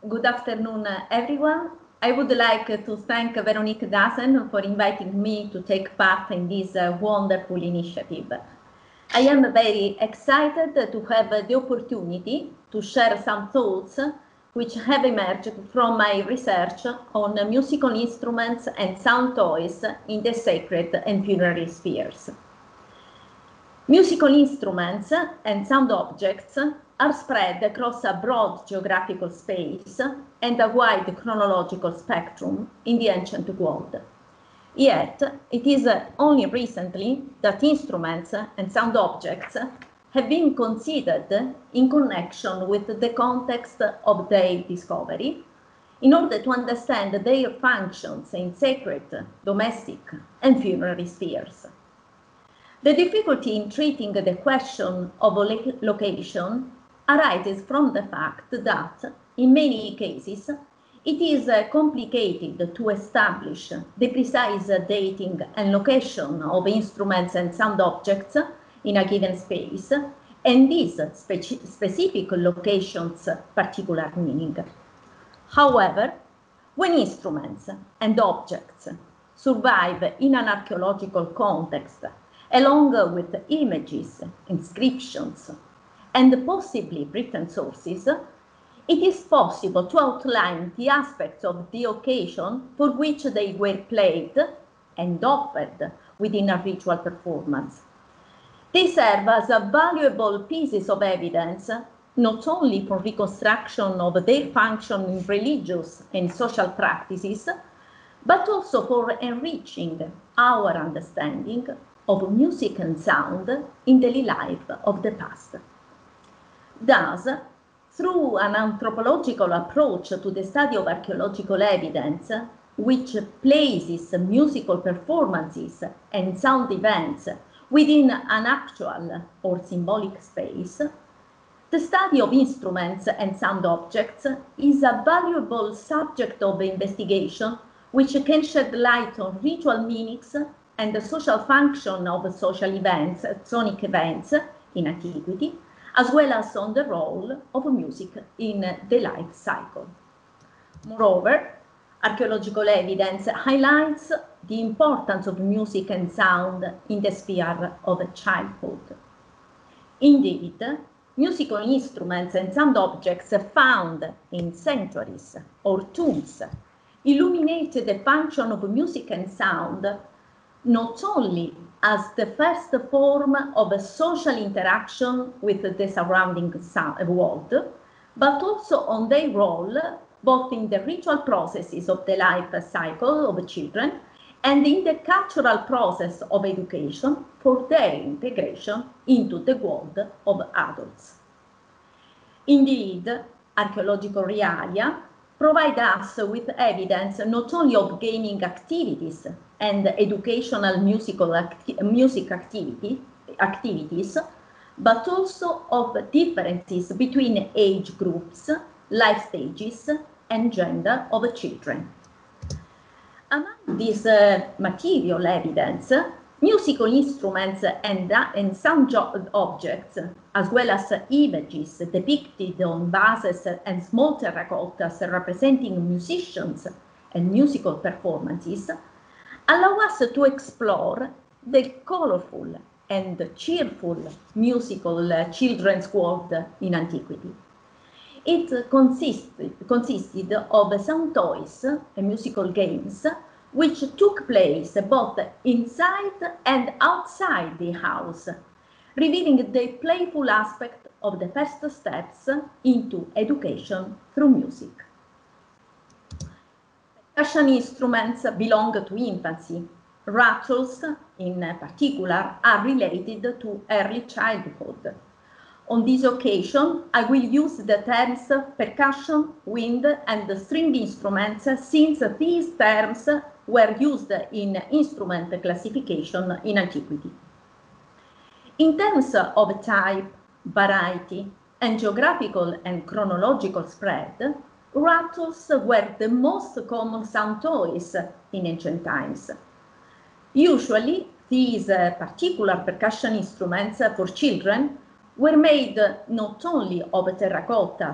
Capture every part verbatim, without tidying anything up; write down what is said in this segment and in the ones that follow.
Good afternoon, everyone. I would like to thank Veronique Dasen for inviting me to take part in this uh, wonderful initiative. I am very excited to have the opportunity to share some thoughts which have emerged from my research on musical instruments and sound toys in the sacred and funerary spheres. Musical instruments and sound objects are spread across a broad geographical space and a wide chronological spectrum in the ancient world. Yet, it is only recently that instruments and sound objects have been considered in connection with the context of their discovery in order to understand their functions in sacred, domestic, and funerary spheres. The difficulty in treating the question of location arises from the fact that, in many cases, it is complicated to establish the precise dating and location of instruments and sound objects in a given space, and these speci specific locations' particular meaning. However, when instruments and objects survive in an archaeological context, along with images, inscriptions, and possibly written sources, it is possible to outline the aspects of the occasion for which they were played and offered within a ritual performance. They serve as a valuable pieces of evidence, not only for reconstruction of their function in religious and social practices, but also for enriching our understanding of music and sound in daily life of the past. Thus, through an anthropological approach to the study of archaeological evidence, which places musical performances and sound events within an actual or symbolic space, the study of instruments and sound objects is a valuable subject of investigation which can shed light on ritual meanings and the social function of social events, sonic events in antiquity, as well as on the role of music in the life cycle. Moreover, archaeological evidence highlights the importance of music and sound in the sphere of childhood. Indeed, musical instruments and sound objects found in sanctuaries or tombs illuminate the function of music and sound not only as the first form of a social interaction with the surrounding world, but also on their role both in the ritual processes of the life cycle of children and in the cultural process of education for their integration into the world of adults. Indeed, archaeological realia provide us with evidence not only of gaming activities and educational musical acti music activity, activities, but also of differences between age groups, life stages, and gender of children. Among this uh, material evidence, musical instruments and, uh, and sound objects, as well as images depicted on vases and small terracottas representing musicians and musical performances, allow us to explore the colorful and cheerful musical uh, children's world in antiquity. It consisted, consisted of sound toys and musical games which took place both inside and outside the house, revealing the playful aspect of the first steps into education through music. Percussion instruments belong to infancy. Rattles, in particular, are related to early childhood. On this occasion, I will use the terms percussion, wind, and string instruments since these terms were used in instrument classification in antiquity. In terms of type, variety, and geographical and chronological spread, rattles were the most common sound toys in ancient times. Usually, these uh, particular percussion instruments for children were made not only of terracottas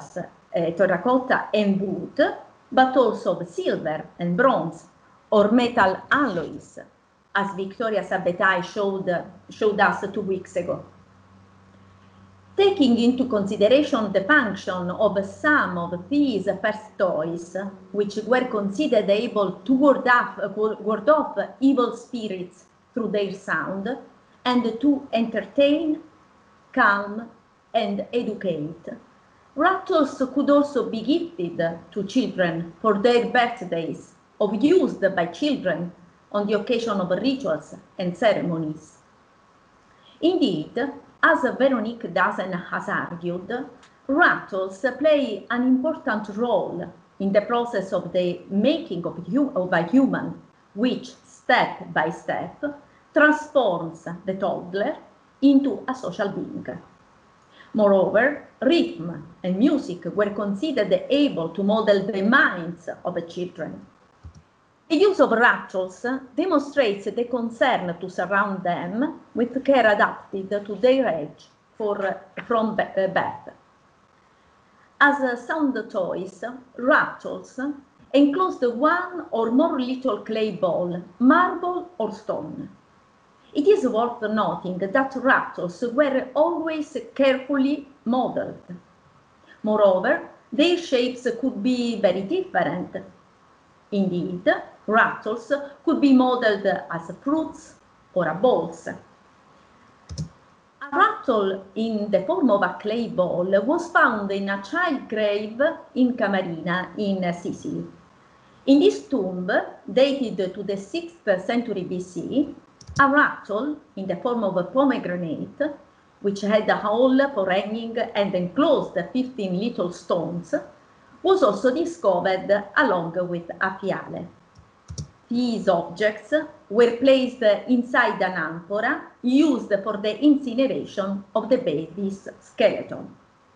uh, terracotta and wood, but also of silver and bronze or metal alloys, as Victoria Sabetai showed, showed us two weeks ago. Taking into consideration the function of some of these first toys, which were considered able to ward off, ward off evil spirits through their sound, and to entertain, calm, and educate, rattles could also be gifted to children for their birthdays, or used by children on the occasion of rituals and ceremonies. Indeed, as Veronique Dasen has argued, rattles play an important role in the process of the making of, of a human, which, step by step, transforms the toddler into a social being. Moreover, rhythm and music were considered able to model the minds of the children. The use of rattles demonstrates the concern to surround them with care adapted to their age for, from birth. As sound toys, rattles enclosed one or more little clay ball, marble or stone. It is worth noting that rattles were always carefully modeled. Moreover, their shapes could be very different. Indeed, rattles could be modeled as fruits or balls. A rattle in the form of a clay ball was found in a child grave in Camarina in Sicily. In this tomb, dated to the sixth century B C, a rattle in the form of a pomegranate, which had a hole for hanging and enclosed fifteen little stones, was also discovered along with a fiale. These objects were placed inside an amphora used for the incineration of the baby's skeleton.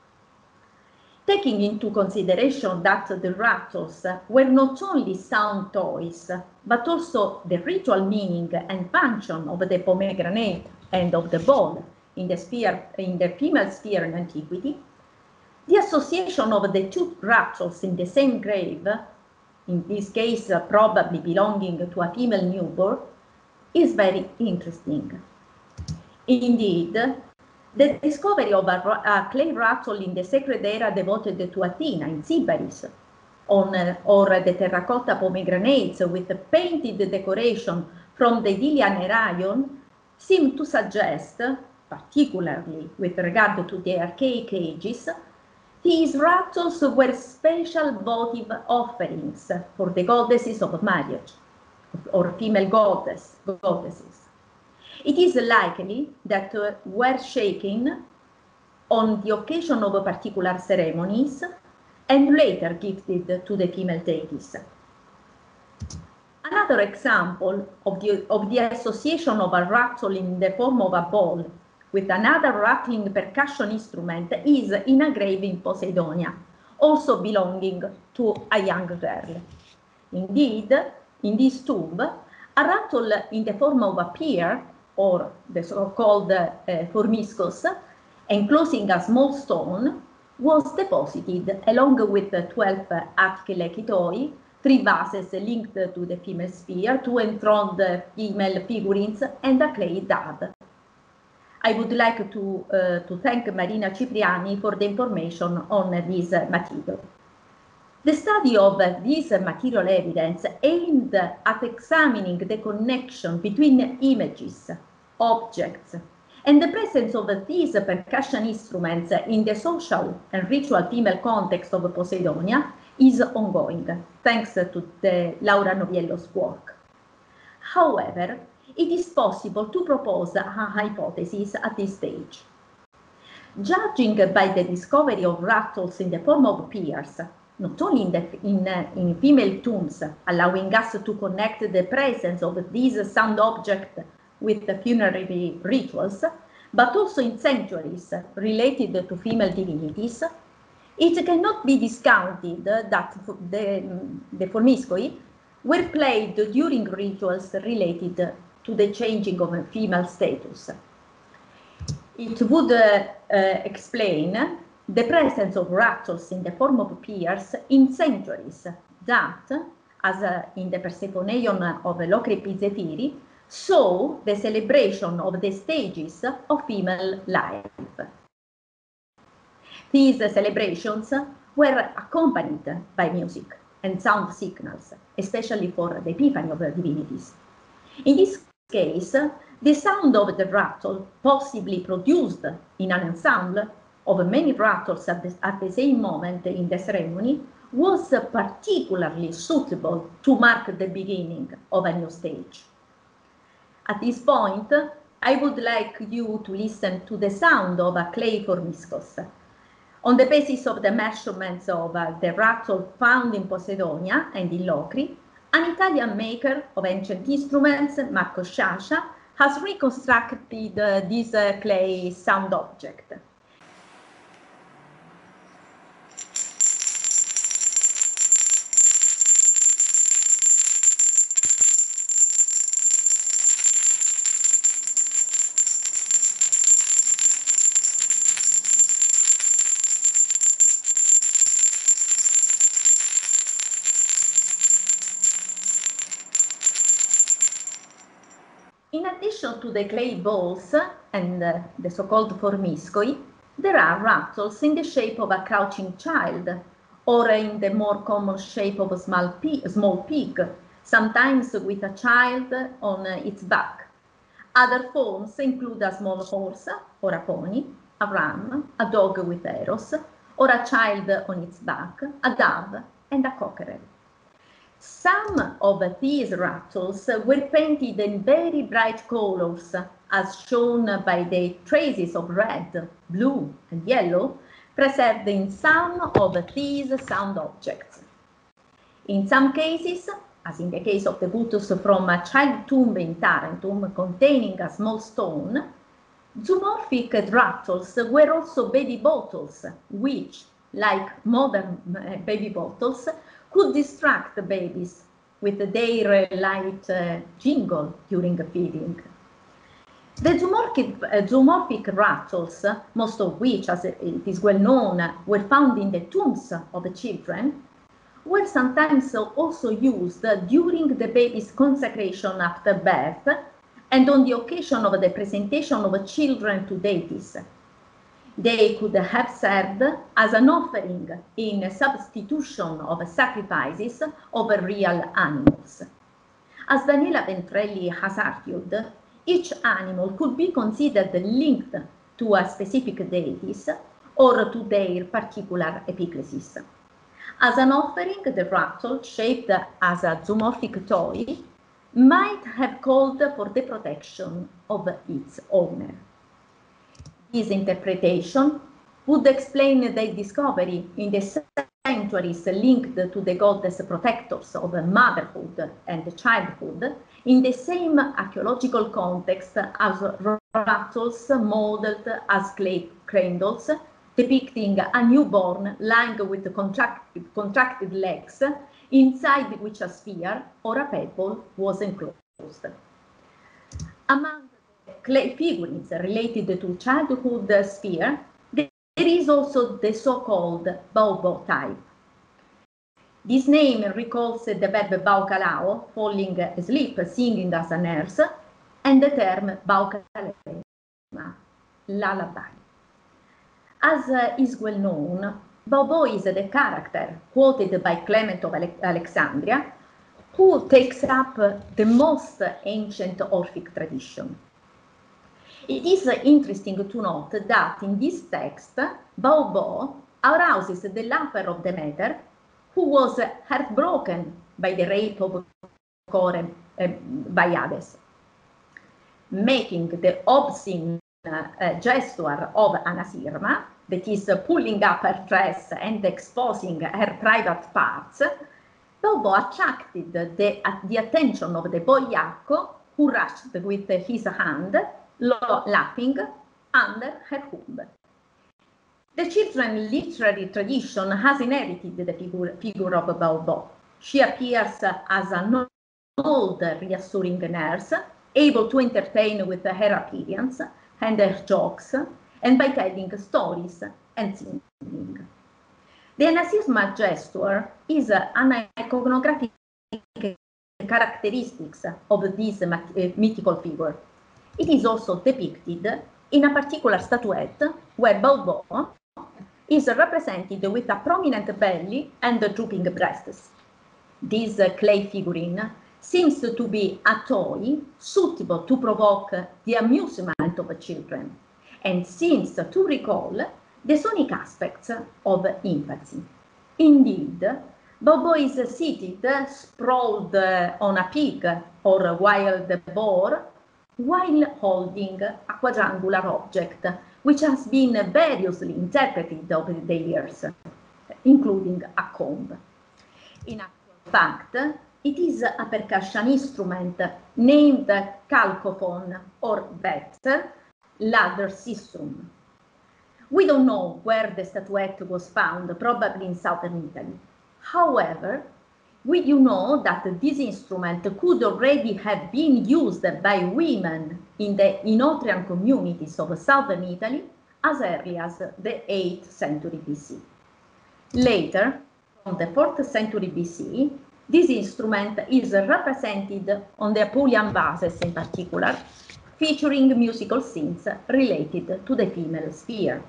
Taking into consideration that the rattles were not only sound toys, but also the ritual meaning and function of the pomegranate and of the ball in the, sphere, in the female sphere in antiquity, the association of the two rattles in the same grave, in this case uh, probably belonging to a female newborn, is very interesting. Indeed, the discovery of a, a clay rattle in the sacred area devoted to Athena in Sybaris, on, uh, or the terracotta pomegranates with the painted decoration from the Delian Heraion, seem to suggest, particularly with regard to the archaic ages, these rattles were special votive offerings for the goddesses of marriage, or female goddess, goddesses. It is likely that uh, were shaken on the occasion of particular ceremonies and later gifted to the female deities. Another example of the, of the association of a rattle in the form of a ball with another rattling percussion instrument is in a grave in Poseidonia, also belonging to a young girl. Indeed, in this tomb, a rattle in the form of a pier, or the so-called uh, formiscos, enclosing a small stone, was deposited along with the twelve atkelekitoi, three vases linked to the female sphere, two enthroned female figurines, and a clay dove. I would like to, uh, to thank Marina Cipriani for the information on this material. The study of this material evidence aimed at examining the connection between images, objects, and the presence of these percussion instruments in the social and ritual female context of Poseidonia is ongoing, thanks to the Laura Noviello's work. However, it is possible to propose a hypothesis at this stage. Judging by the discovery of rattles in the form of piers, not only in, the, in, uh, in female tombs, allowing us to connect the presence of these sound objects with the funerary rituals, but also in sanctuaries related to female divinities, it cannot be discounted that the, the formiscoi were played during rituals related to the changing of a female status. It would uh, uh, explain the presence of raptors in the form of peers in sanctuaries that, as uh, in the Persephoneon of Locri Pizzefiri, saw the celebration of the stages of female life. These celebrations were accompanied by music and sound signals, especially for the epiphany of the divinities. In this case, the sound of the rattle, possibly produced in an ensemble of many rattles at the, at the same moment in the ceremony, was particularly suitable to mark the beginning of a new stage. At this point, I would like you to listen to the sound of a clay formiscos. On the basis of the measurements of uh, the rattle found in Posidonia and in Locri, an Italian maker of ancient instruments, Marco Sciascia, has reconstructed uh, this uh, clay sound object. In addition to the clay balls and uh, the so-called formiscoi, there are rattles in the shape of a crouching child, or in the more common shape of a small pig, small pig, sometimes with a child on uh, its back. Other forms include a small horse, or a pony, a ram, a dog with arrows, or a child on its back, a dove, and a cockerel. Some of these rattles were painted in very bright colors, as shown by the traces of red, blue, and yellow preserved in some of these sound objects. In some cases, as in the case of the Gutus from a child tomb in Tarentum containing a small stone, zoomorphic rattles were also baby bottles, which, like modern baby bottles, could distract the babies with their light uh, jingle during feeding. The zoomorphic, uh, zoomorphic rattles, most of which, as it is well known, were found in the tombs of the children, were sometimes also used during the baby's consecration after birth and on the occasion of the presentation of children to deities. They could have served as an offering in substitution of sacrifices of real animals. As Daniela Ventrelli has argued, each animal could be considered linked to a specific deities or to their particular epiclesis. As an offering, the rattle, shaped as a zoomorphic toy, might have called for the protection of its owner. This interpretation would explain the discovery in the sanctuaries linked to the goddess protectors of motherhood and childhood in the same archaeological context as rattles modeled as clay cradles, depicting a newborn lying with contracted, contracted legs, inside which a sphere or a pebble was enclosed. Among clay figurines related to childhood sphere, there is also the so-called Baobo type. This name recalls the verb baucalao, falling asleep, singing as a nurse, and the term baucalema, lullaby. As uh, is well known, Baobo is the character quoted by Clement of Ale Alexandria, who takes up the most ancient Orphic tradition. It is interesting to note that in this text, Baobo arouses the lover of Demeter, who was heartbroken by the rape of Core uh, by Hades, making the obscene uh, gesture of Anasirma, that is uh, pulling up her dress and exposing her private parts. Baobo attracted the, uh, the attention of the boy Iacco, who rushed with his hand, laughing, under her womb. The children's literary tradition has inherited the figure, figure of Baobo. She appears as an old, reassuring nurse, able to entertain with her appearance and her jokes, and by telling stories and singing. The Anasisma gesture is an iconographic characteristics of this mythical figure. It is also depicted in a particular statuette where Bao Bao is represented with a prominent belly and drooping breasts. This clay figurine seems to be a toy suitable to provoke the amusement of children and seems to recall the sonic aspects of infancy. Indeed, Bao Bao is seated, sprawled on a pig or a wild boar, while holding a quadrangular object, which has been variously interpreted over the years, including a comb. In actual fact, it is a percussion instrument named calcophone, or better, ladder sistrum. We don't know where the statuette was found, probably in southern Italy. However, we do know that this instrument could already have been used by women in the Inotrian communities of southern Italy as early as the eighth century B C. Later, from the fourth century B C, this instrument is represented on the Apulian vases in particular, featuring musical scenes related to the female sphere.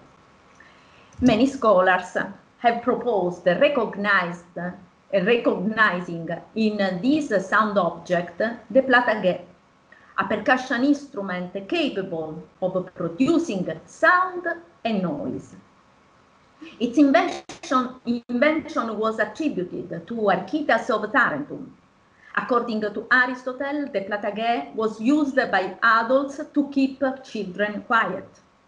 Many scholars have proposed recognized, recognizing in this sound object the plataghé, a percussion instrument capable of producing sound and noise. Its invention, invention was attributed to Archytas of Tarentum. According to Aristotle, the plataghé was used by adults to keep children quiet.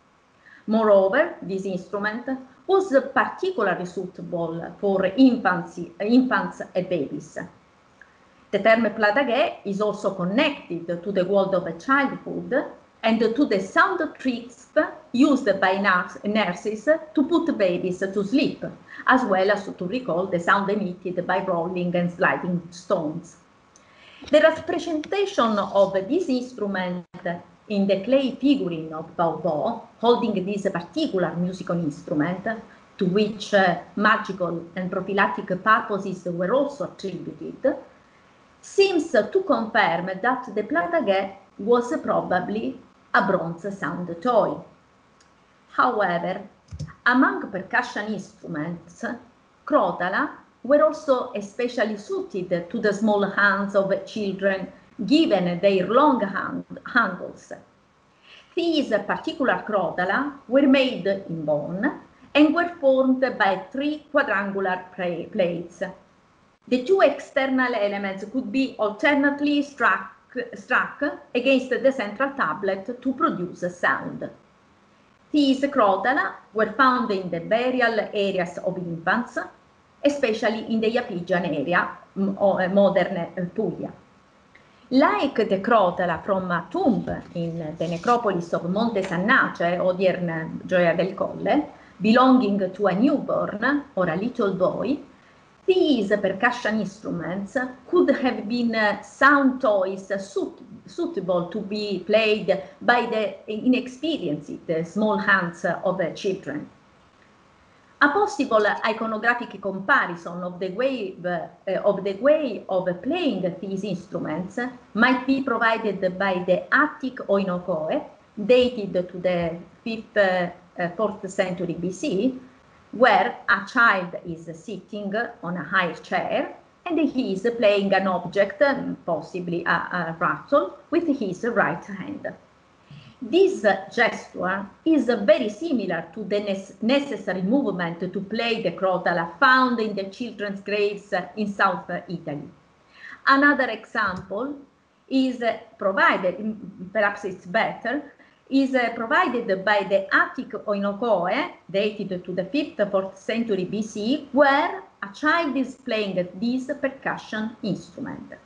Moreover, this instrument was particularly suitable for infancy, infants and babies. The term plataghé is also connected to the world of childhood and to the sound tricks used by nurses to put babies to sleep, as well as to recall the sound emitted by rolling and sliding stones. The representation of this instrument in the clay figurine of Bao Bao, holding this particular musical instrument, to which uh, magical and prophylactic purposes were also attributed, seems to confirm that the plataghé was probably a bronze sound toy. However, among percussion instruments, crotala were also especially suited to the small hands of children, given their long hand, handles. These particular crotala were made in bone and were formed by three quadrangular plates. The two external elements could be alternately struck, struck against the central tablet to produce sound. These crotala were found in the burial areas of infants, especially in the Iapygian area of modern Puglia. Like the crotala from a tomb in the necropolis of Monte Sannace, odierna Gioia del Colle, belonging to a newborn or a little boy, these percussion instruments could have been sound toys suit, suitable to be played by the inexperienced small hands of children. A possible iconographic comparison of the way, uh, of the way of playing these instruments might be provided by the Attic oinokoe, dated to the fifth, uh, fourth century B C, where a child is sitting on a high chair and he is playing an object, possibly a, a rattle, with his right hand. This gesture is very similar to the necessary movement to play the crotala found in the children's graves in South Italy. Another example is provided, perhaps it's better, is provided by the Attic oinokoe, dated to the fifth, fourth century B C, where a child is playing this percussion instrument.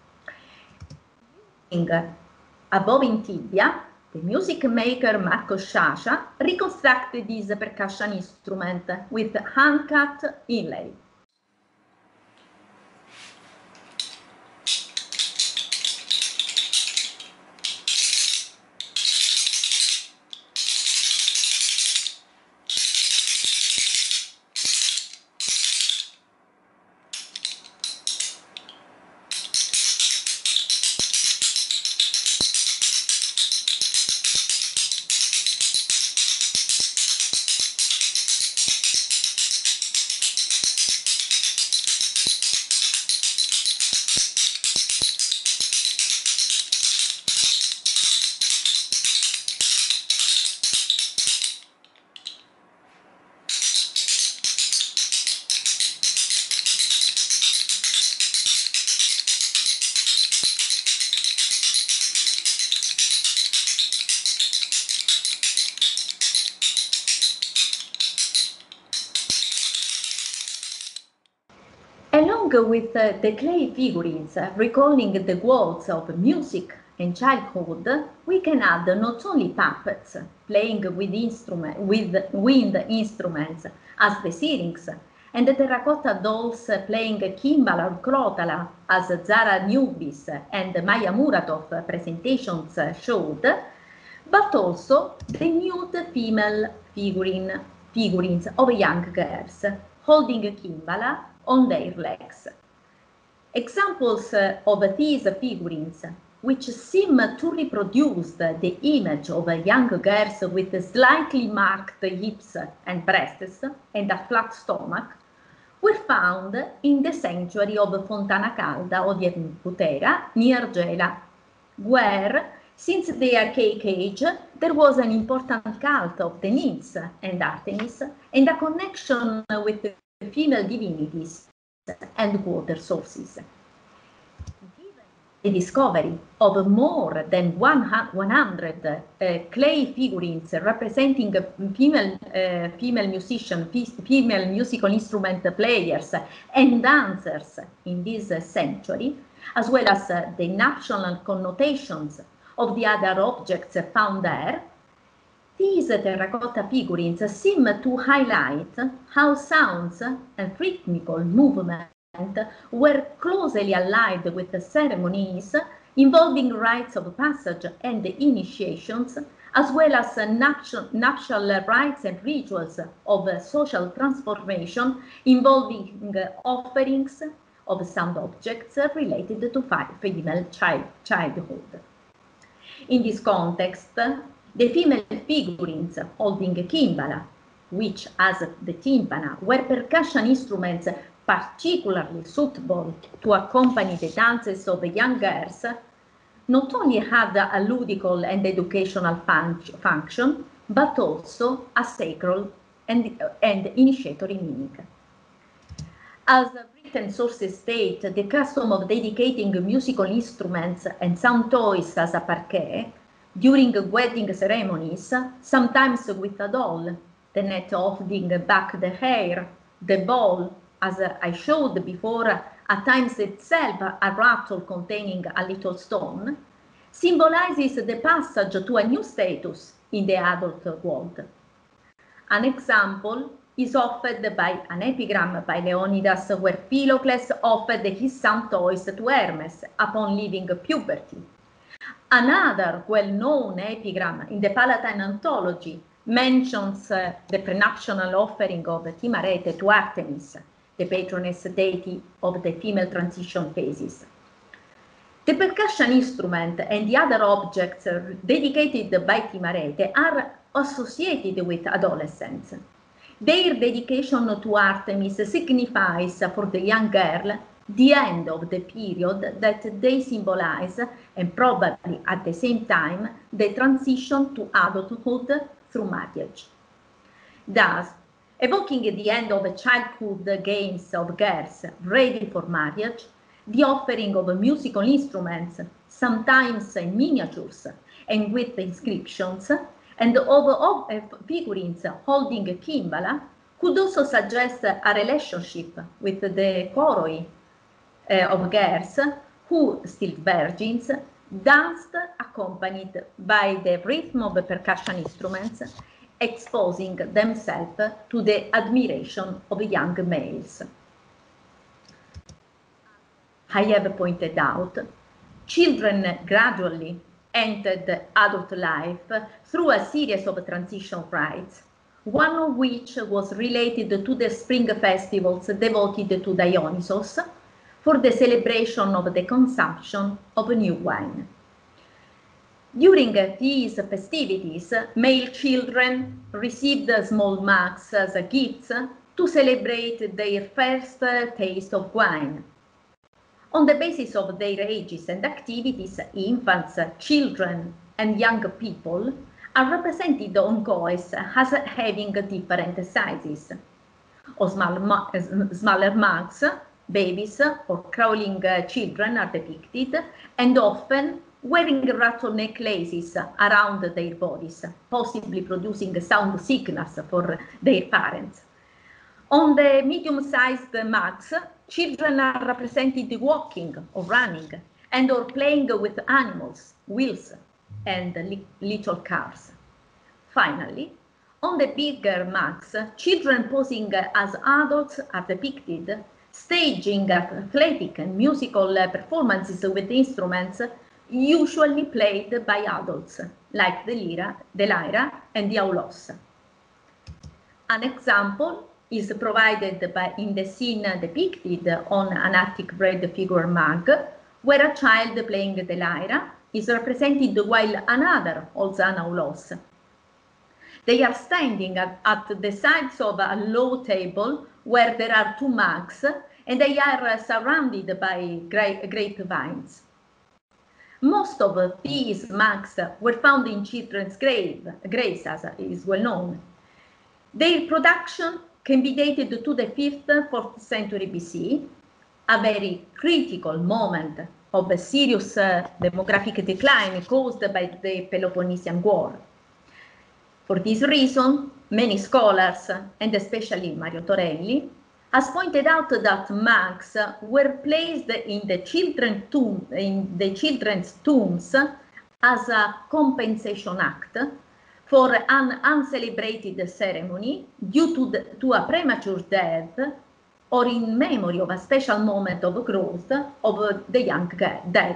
Above in Tibia, the music maker Marco Sciascia reconstructed this percussion instrument with hand-cut inlay. Along with uh, the clay figurines, uh, recalling the worlds of music and childhood, we can add not only puppets playing with, instrument, with wind instruments as the syrinx, and the terracotta dolls playing kimbala or crotala as Zara Nubis and Maya Muratov presentations showed, but also the nude female figurine, figurines of young girls holding kimbala on their legs. Examples of these figurines, which seem to reproduce the image of young girls with slightly marked hips and breasts and a flat stomach, were found in the sanctuary of Fontana Calda o di Butera near Gela, where, since the Archaic Age, there was an important cult of the nymphs and Artemis and a connection with the female divinities and water sources. The discovery of more than one hundred uh, clay figurines representing female, uh, female musicians, female musical instrument players and dancers in this century, as well as uh, the national connotations of the other objects found there, these terracotta figurines seem to highlight how sounds and rhythmical movement were closely allied with the ceremonies involving rites of passage and initiations, as well as nuptial, nuptial rites and rituals of social transformation involving offerings of sound objects related to female child, childhood. In this context, the female figurines holding kimbala, which as the timpana were percussion instruments particularly suitable to accompany the dances of young girls, not only had a ludical and educational fun function, but also a sacred and, and initiatory meaning. As written sources state, the custom of dedicating musical instruments and sound toys as a parquet during wedding ceremonies, sometimes with a doll, the net holding back the hair, the ball, as I showed before, at times itself a rattle containing a little stone, symbolizes the passage to a new status in the adult world. An example is offered by an epigram by Leonidas, where Philocles offered his sound toys to Hermes upon leaving puberty. Another well-known epigram in the Palatine Anthology mentions uh, the prenuptial offering of Timarete to Artemis, the patroness deity of the female transition phases. The percussion instrument and the other objects dedicated by Timarete are associated with adolescents. Their dedication to Artemis signifies for the young girl the end of the period that they symbolize, and probably at the same time the transition to adulthood through marriage. Thus, evoking the end of childhood games of girls ready for marriage, the offering of musical instruments, sometimes in miniatures and with inscriptions, and of, of uh, figurines holding a kimbala, could also suggest a relationship with the choroi uh, of girls who, still virgins, danced accompanied by the rhythm of the percussion instruments, exposing themselves to the admiration of young males. I have pointed out, children gradually entered adult life through a series of transition rites, one of which was related to the spring festivals devoted to Dionysus for the celebration of the consumption of new wine. During these festivities, male children received small mugs as gifts to celebrate their first taste of wine. On the basis of their ages and activities, infants, children, and young people are represented on coins as having different sizes. Or smaller mugs, babies or crawling children are depicted, and often wearing rattle necklaces around their bodies, possibly producing sound signals for their parents. On the medium-sized mugs, children are represented walking or running and or playing with animals, wheels, and li little cars. Finally, on the bigger mugs, children posing as adults are depicted, staging athletic and musical performances with instruments usually played by adults, like the lira, the lyra and the aulos. An example is provided by, in the scene depicted on an attic bread figure mug, where a child playing the lyra is represented while another holds an aulos. They are standing at, at the sides of a low table where there are two mugs, and they are surrounded by grape, grapevines. Most of these mugs were found in children's grave, graves, as is well known. Their production can be dated to the fifth, fourth century B C, a very critical moment of a serious uh, demographic decline caused by the Peloponnesian War. For this reason, many scholars, and especially Mario Torelli, has pointed out that mugs were placed in the, children tomb, in the children's tombs as a compensation act for an uncelebrated ceremony due to, the, to a premature death or in memory of a special moment of growth of the young dead.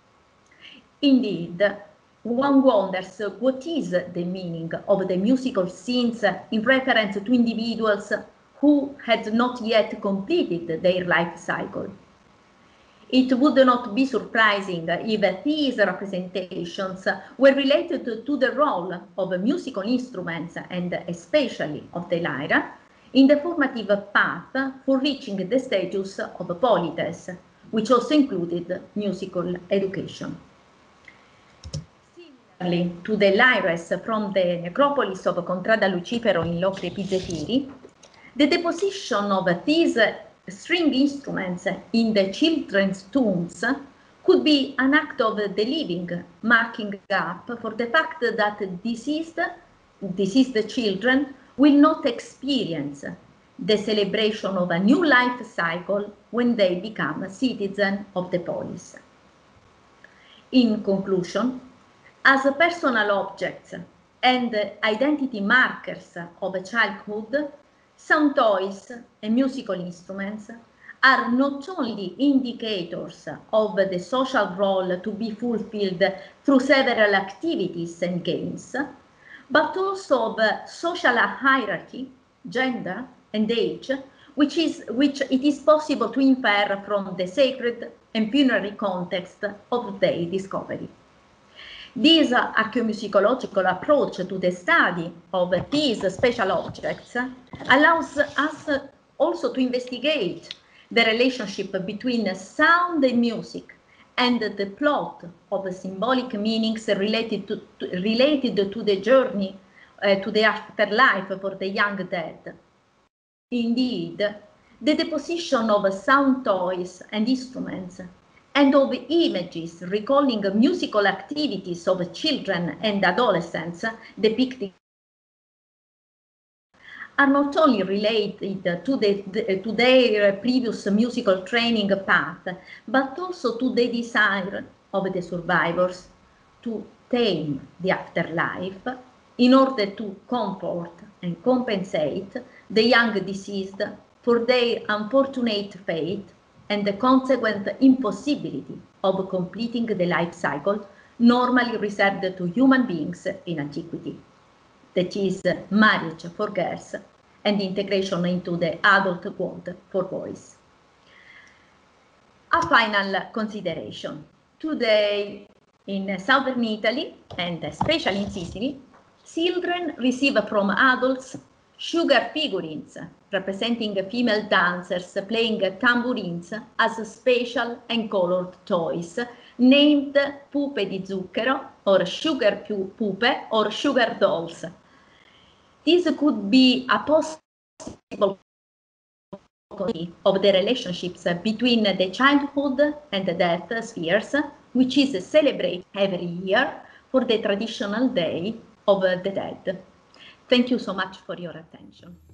Indeed, one wonders what is the meaning of the musical scenes in reference to individuals who had not yet completed their life cycle. It would not be surprising if these representations were related to the role of musical instruments and especially of the lyra in the formative path for reaching the status of polites, which also included musical education. Similarly to the lyres from the necropolis of Contrada Lucifero in Locri Pizzetiri, the deposition of these string instruments in the children's tombs could be an act of the living, marking up for the fact that deceased, deceased children will not experience the celebration of a new life cycle when they become citizens of the polis. In conclusion, as personal objects and identity markers of childhood, some toys and musical instruments are not only indicators of the social role to be fulfilled through several activities and games, but also of social hierarchy, gender, and age, which, is, which it is possible to infer from the sacred and funerary context of their discovery. This archaeomusicological approach to the study of these special objects allows us also to investigate the relationship between sound and music and the plot of symbolic meanings related to, to, related to the journey uh, to the afterlife for the young dead. Indeed, the deposition of sound toys and instruments and of images recalling musical activities of children and adolescents depicted are not only related to, the, the, to their previous musical training path, but also to the desire of the survivors to tame the afterlife in order to comfort and compensate the young deceased for their unfortunate fate and the consequent impossibility of completing the life cycle normally reserved to human beings in antiquity. That is marriage for girls and integration into the adult world for boys. A final consideration. Today in southern Italy, and especially in Sicily, children receive from adults sugar figurines representing female dancers playing tambourines as special and colored toys named pupe di zucchero or sugar pupe or sugar dolls. This could be a possible of the relationships between the childhood and the death spheres, which is celebrated every year for the traditional Day of the Dead. Thank you so much for your attention.